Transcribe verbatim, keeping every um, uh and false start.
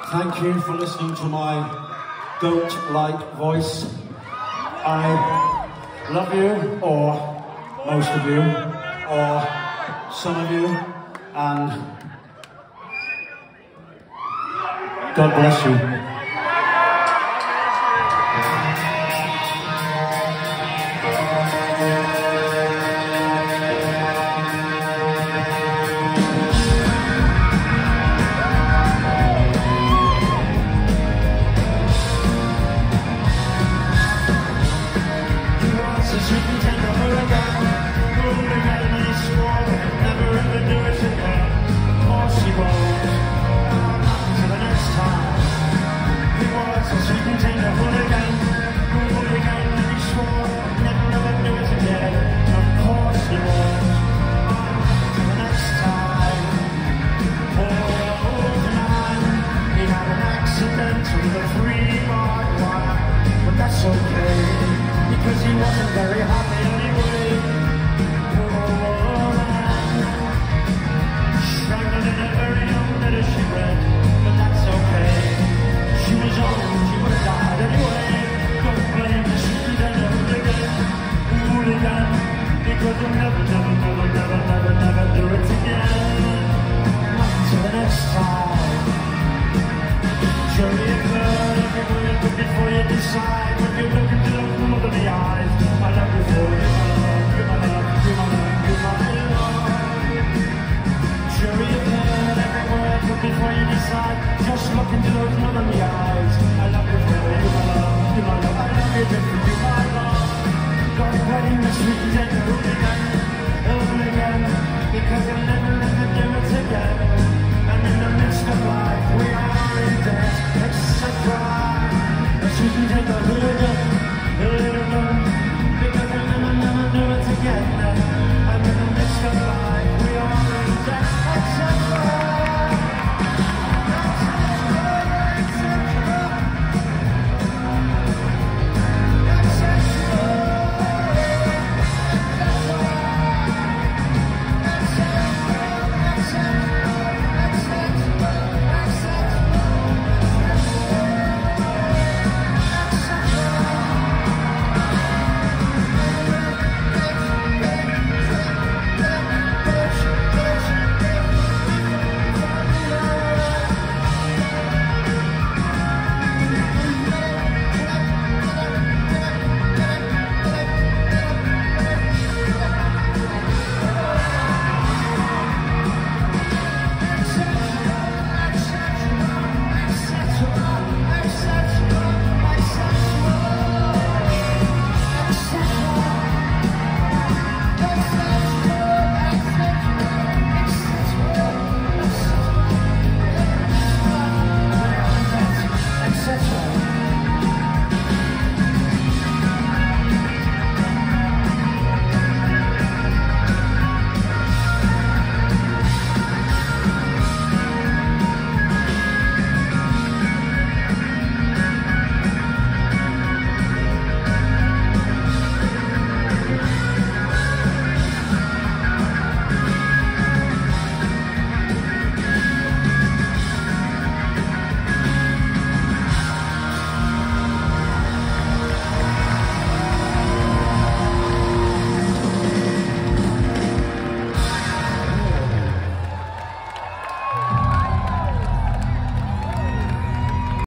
Thank you for listening to my goat-like voice. I love you, or most of you, or some of you, and God bless you. That's okay, because he wasn't very happy anyway. Oh, man. Strangled in a very young letter she read, but that's okay. She was old, she would have died anyway. Don't blame the street and the hooligan, hooligan, because you'll never, never, never, never, never, never do it again. Until the next time. Surely you've heard everywhere, but before you decide, when you look into the look of the eyes, I love you for you, my love, you my love, you my love, you my love. Surely you've heard everywhere, but before you decide, just look into those lovely eyes. I love you for you, my love, you my love, I love you just for you, my love. Don't play in the street and